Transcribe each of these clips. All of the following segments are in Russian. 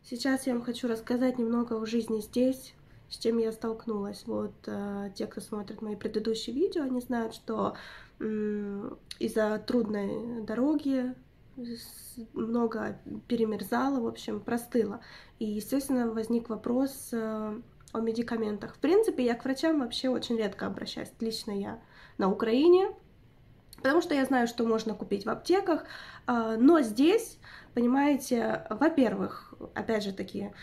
Сейчас я вам хочу рассказать немного о жизни здесь, с чем я столкнулась. Вот те, кто смотрит мои предыдущие видео, они знают, что из-за трудной дороги много перемерзала, в общем, простыла. И, естественно, возник вопрос о медикаментах. В принципе, я к врачам вообще очень редко обращаюсь. Лично я на Украине, потому что я знаю, что можно купить в аптеках, но здесь, понимаете, во-первых, опять же таки,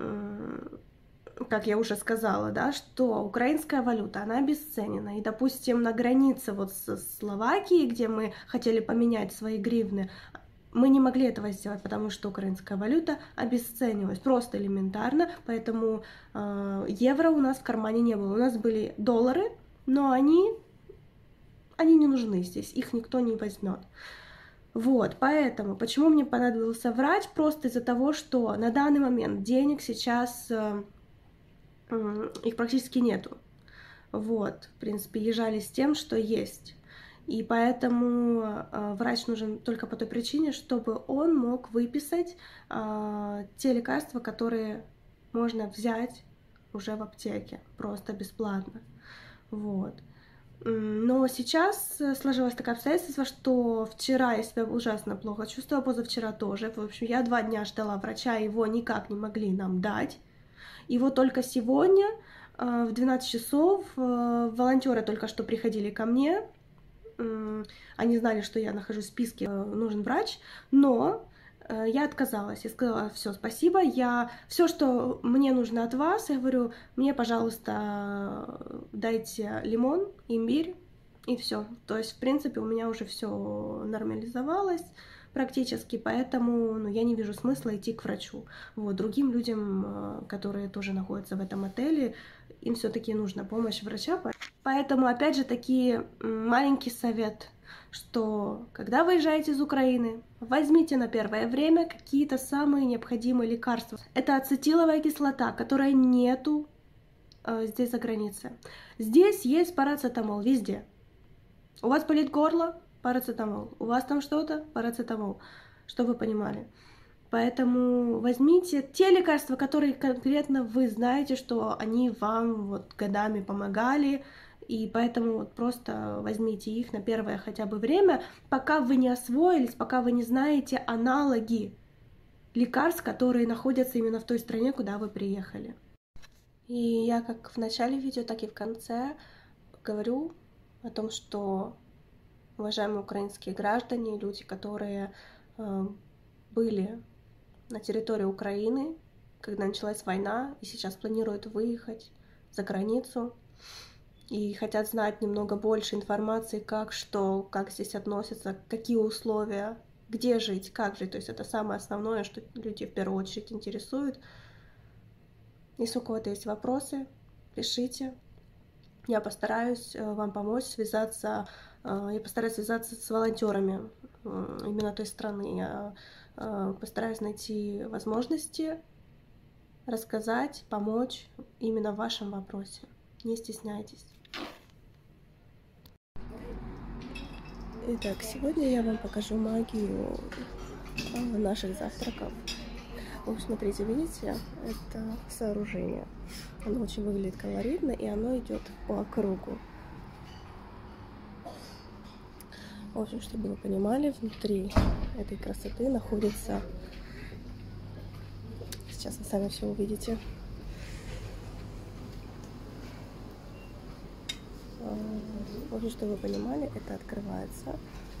как я уже сказала, да, что украинская валюта, она обесценена, и, допустим, на границе вот со Словакией, где мы хотели поменять свои гривны, мы не могли этого сделать, потому что украинская валюта обесценилась, просто элементарно, поэтому евро у нас в кармане не было, у нас были доллары, но они не нужны здесь, их никто не возьмет. Вот, поэтому, почему мне понадобился врач? Просто из-за того, что на данный момент денег сейчас их практически нету. Вот, в принципе, езжали с тем, что есть. И поэтому врач нужен только по той причине, чтобы он мог выписать те лекарства, которые можно взять уже в аптеке, просто бесплатно. Вот. Но сейчас сложилось такое обстоятельство, что вчера я себя ужасно плохо чувствовала, позавчера тоже. В общем, я 2 дня ждала врача, его никак не могли нам дать. И вот только сегодня в 12 часов волонтеры только что приходили ко мне. Они знали, что я нахожусь в списке, нужен врач, но я отказалась. Я сказала: все, спасибо, все, что мне нужно от вас, я говорю, мне, пожалуйста, дайте лимон, имбирь, и все. То есть, в принципе, у меня уже все нормализовалось практически, поэтому я не вижу смысла идти к врачу. Вот, другим людям, которые тоже находятся в этом отеле, им все-таки нужна помощь врача. Поэтому, опять же, таки маленький совет, что когда выезжаете из Украины, возьмите на первое время какие-то самые необходимые лекарства. Это ацетиловая кислота, которой нету здесь за границей. Здесь есть парацетамол везде. У вас болит горло? Парацетамол. У вас там что-то? Парацетамол. Что вы понимали? Поэтому возьмите те лекарства, которые конкретно вы знаете, что они вам вот годами помогали, и поэтому вот просто возьмите их на первое хотя бы время, пока вы не освоились, пока вы не знаете аналоги лекарств, которые находятся именно в той стране, куда вы приехали. И я как в начале видео, так и в конце говорю о том, что уважаемые украинские граждане, люди, которые были на территории Украины, когда началась война, и сейчас планируют выехать за границу, и хотят знать немного больше информации, как что, как здесь относятся, какие условия, где жить, как жить. То есть это самое основное, что люди в первую очередь интересует. Если у кого-то есть вопросы, пишите. Я постараюсь вам помочь я постараюсь связаться с волонтерами именно той страны. Я постараюсь найти возможности рассказать, помочь именно в вашем вопросе. Не стесняйтесь. Итак, сегодня я вам покажу магию наших завтраков. Вот смотрите, видите, это сооружение. Оно очень выглядит колоритно, и оно идет по кругу. В общем, чтобы вы понимали, внутри этой красоты находится... Сейчас вы сами все увидите. В общем, чтобы вы понимали, это открывается.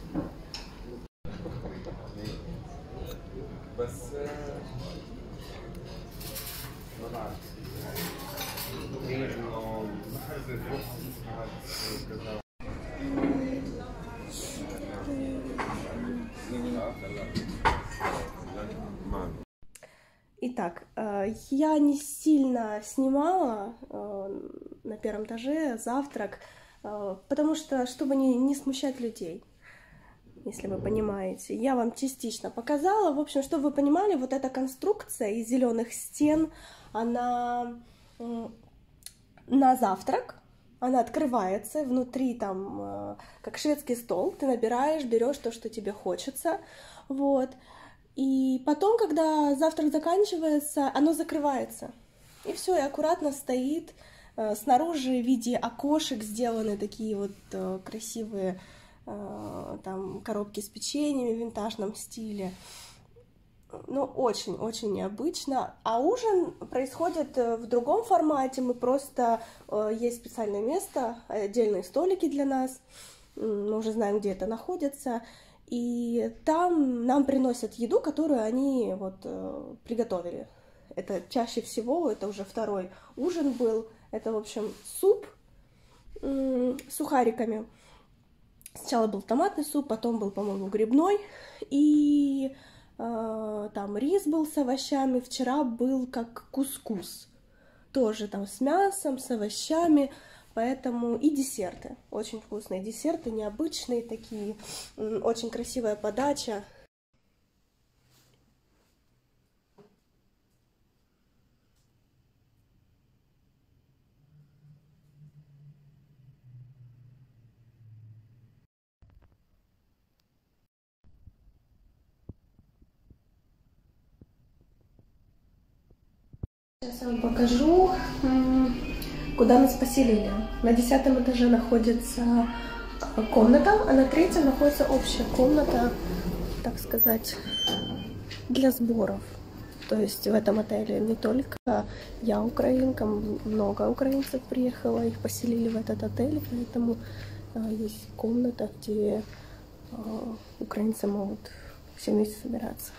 Итак, я не сильно снимала на первом этаже завтрак, потому что, чтобы не смущать людей, если вы понимаете. Я вам частично показала. В общем, чтобы вы понимали, вот эта конструкция из зеленых стен, она на завтрак, она открывается, внутри там как шведский стол, ты набираешь, берешь то, что тебе хочется, вот. И потом, когда завтрак заканчивается, оно закрывается. И все, и аккуратно стоит. Снаружи в виде окошек сделаны такие вот красивые там коробки с печеньями в винтажном стиле. Ну, очень-очень необычно. А ужин происходит в другом формате. Мы просто... Есть специальное место, отдельные столики для нас. Мы уже знаем, где это находится. И там нам приносят еду, которую они вот приготовили. Это чаще всего, это уже второй ужин был. Это, в общем, суп с сухариками. Сначала был томатный суп, потом был, по-моему, грибной. И там рис был с овощами. Вчера был как кускус. Тоже там с мясом, с овощами. Поэтому и десерты. Очень вкусные десерты, необычные такие. Очень красивая подача. Сейчас я вам покажу, куда нас поселили. На 10-м этаже находится комната, а на 3-м находится общая комната, так сказать, для сборов. То есть в этом отеле не только я украинка, много украинцев приехало, их поселили в этот отель, поэтому есть комната, где украинцы могут все вместе собираться.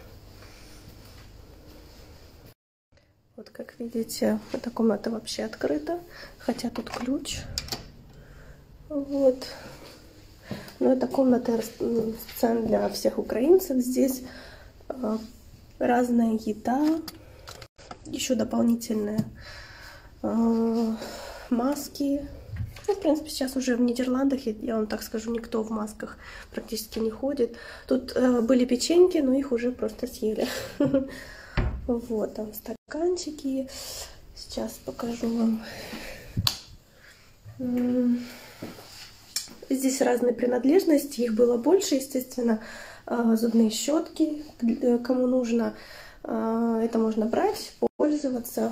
Вот как видите, эта комната вообще открыта, хотя тут ключ. Вот. Но эта комната специально для всех украинцев. Здесь разная еда, еще дополнительные маски. Ну, в принципе, сейчас уже в Нидерландах, я вам так скажу, никто в масках практически не ходит. Тут были печеньки, но их уже просто съели. Вот, там стаканчики. Сейчас покажу вам. Здесь разные принадлежности, их было больше, естественно. Зубные щетки, кому нужно. Это можно брать, пользоваться.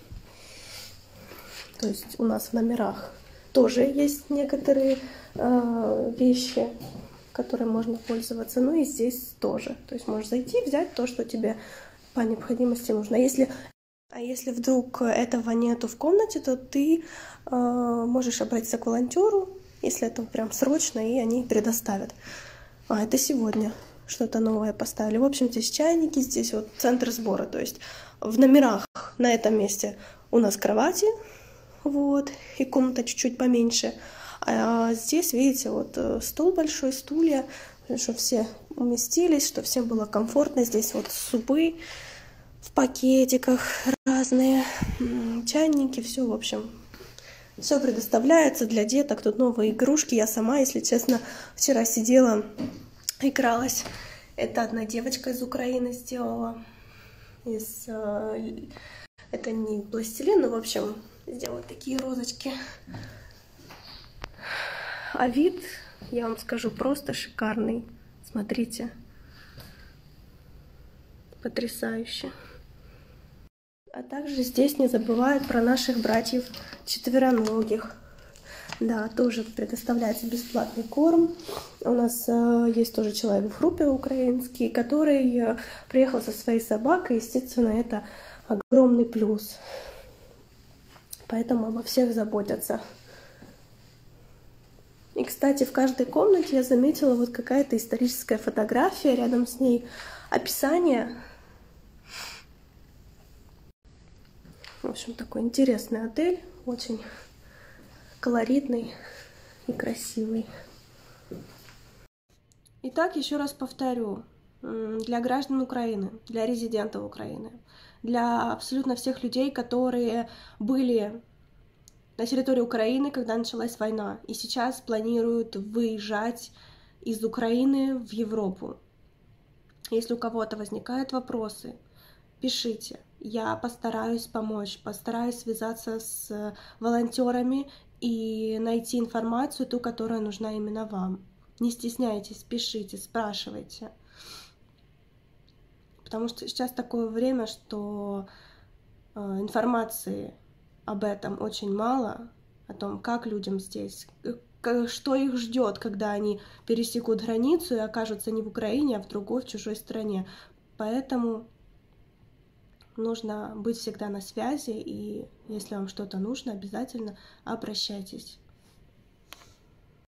То есть у нас в номерах тоже есть некоторые вещи, которыми можно пользоваться. Ну и здесь тоже. То есть можешь зайти, взять то, что тебе по необходимости нужно. А если вдруг этого нету в комнате, то ты можешь обратиться к волонтеру, если это прям срочно, и они предоставят. Это сегодня что-то новое поставили. В общем, здесь чайники, здесь вот центр сбора. То есть в номерах на этом месте у нас кровати, вот, и комната чуть-чуть поменьше. А здесь, видите, вот стол большой, стулья, чтобы все уместились, чтобы всем было комфортно. Здесь вот супы в пакетиках разные, чайники, все, в общем, все предоставляется для деток. Тут новые игрушки. Я сама, если честно, вчера сидела, игралась. Это одна девочка из Украины сделала. Это не пластилин, но, в общем, сделала такие розочки. А вид, я вам скажу, просто шикарный. Смотрите. Потрясающе. А также здесь не забывают про наших братьев четвероногих. Да, тоже предоставляется бесплатный корм. У нас есть тоже человек в группе украинский, который приехал со своей собакой. Естественно, это огромный плюс. Поэтому обо всех заботятся. И, кстати, в каждой комнате я заметила вот какая-то историческая фотография, рядом с ней описание. В общем, такой интересный отель, очень колоритный и красивый. Итак, еще раз повторю, для граждан Украины, для резидентов Украины, для абсолютно всех людей, которые были на территории Украины, когда началась война, и сейчас планируют выезжать из Украины в Европу. Если у кого-то возникают вопросы, пишите. Я постараюсь помочь, постараюсь связаться с волонтерами и найти информацию, ту, которая нужна именно вам. Не стесняйтесь, пишите, спрашивайте. потому что сейчас такое время, что информации об этом очень мало, о том, как людям здесь, что их ждет, когда они пересекут границу и окажутся не в Украине, а в другой, в чужой стране. Поэтому нужно быть всегда на связи, и если вам что-то нужно, обязательно обращайтесь.